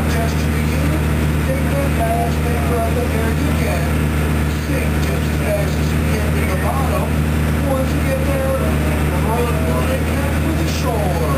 contest to begin. Take the fast, take breath, and there you can. Sing just as fast as you can to the bottom. Once you get there, roll it, catch with the shore.